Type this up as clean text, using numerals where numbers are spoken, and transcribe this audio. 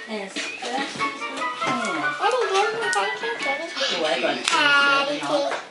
as fast as we can. What are you doing? We're trying to take it. Oh, I got to